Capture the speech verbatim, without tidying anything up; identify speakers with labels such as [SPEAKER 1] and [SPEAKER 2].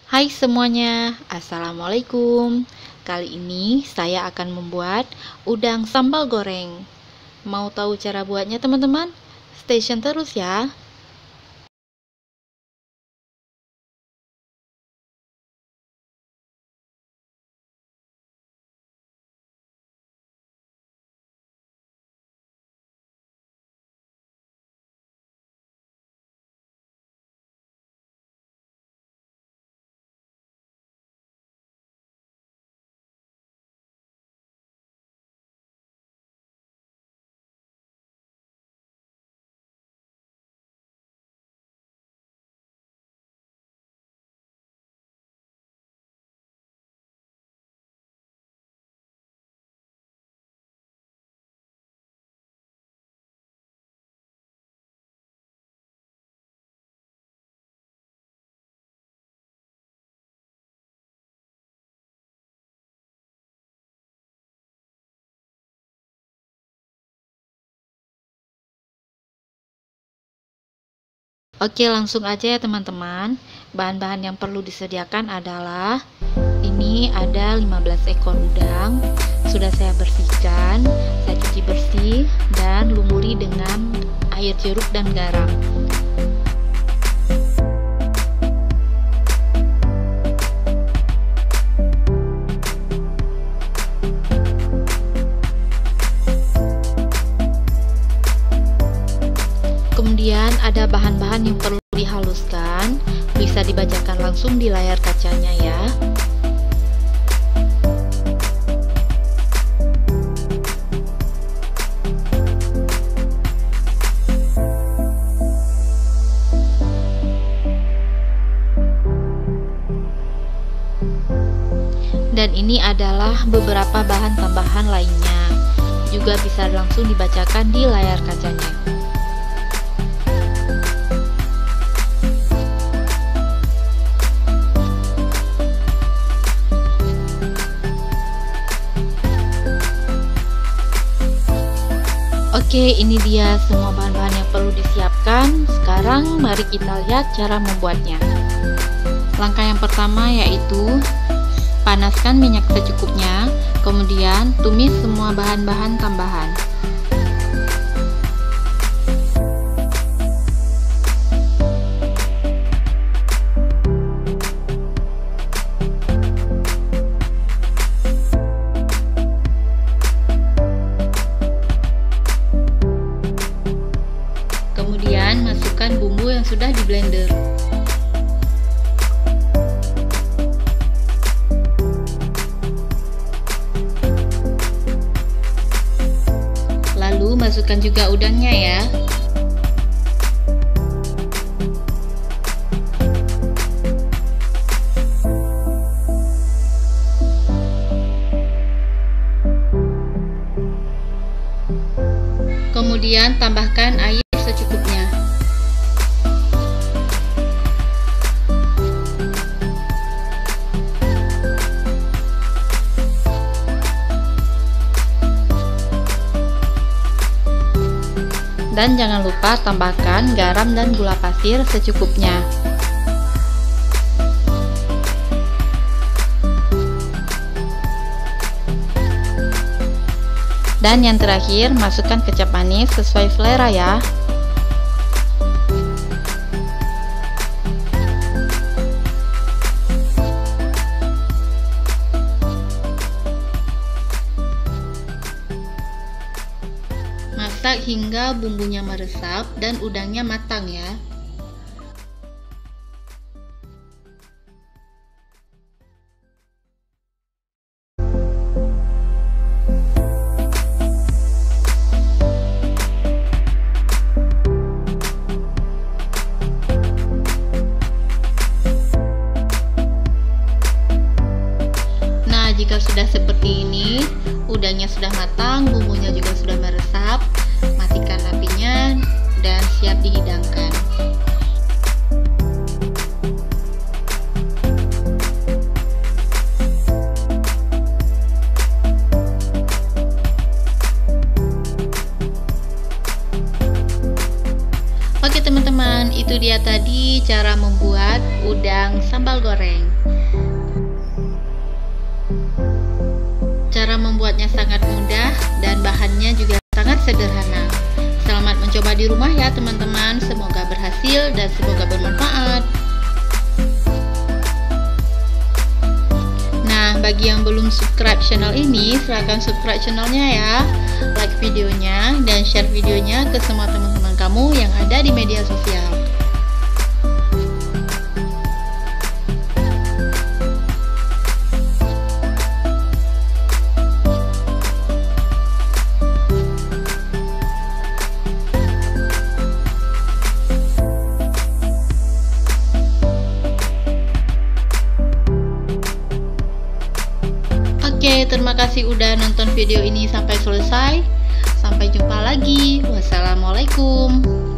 [SPEAKER 1] Hai semuanya, Assalamualaikum. Kali ini saya akan membuat udang sambal goreng. Mau tahu cara buatnya teman-teman? Stay tune terus ya. Oke, langsung aja ya teman-teman. Bahan-bahan yang perlu disediakan adalah ini ada lima belas ekor udang. Sudah saya bersihkan, saya cuci bersih dan lumuri dengan air jeruk dan garam. Kemudian ada bahan-bahan yang perlu dihaluskan, bisa dibacakan langsung di layar kacanya ya. Dan ini adalah beberapa bahan tambahan lainnya, juga bisa langsung dibacakan di layar kacanya. Oke, ini dia semua bahan-bahan yang perlu disiapkan. Sekarang mari kita lihat cara membuatnya. Langkah yang pertama yaitu panaskan minyak secukupnya, kemudian tumis semua bahan-bahan tambahan. Kemudian masukkan bumbu yang sudah di blender. Lalu masukkan juga udangnya ya. Kemudian tambahkan air secukupnya. Dan jangan lupa tambahkan garam dan gula pasir secukupnya. Dan yang terakhir, masukkan kecap manis sesuai selera ya. Masak hingga bumbunya meresap dan udangnya matang ya. Nah, jika sudah seperti ini, udangnya sudah matang, bumbunya juga sudah meresap, matikan apinya dan siap dihidangkan. Oke teman-teman, itu dia dia tadi cara membuat udang sambal goreng. Cara membuatnya sangat mudah dan bahannya juga sangat sederhana. Selamat mencoba di rumah ya teman-teman, semoga berhasil dan semoga bermanfaat. Nah, bagi yang belum subscribe channel ini, silahkan subscribe channelnya ya, like videonya, dan share videonya ke semua teman-teman kamu yang ada di media sosial. Oke, terima kasih udah nonton video ini sampai selesai. Sampai jumpa lagi. Wassalamualaikum.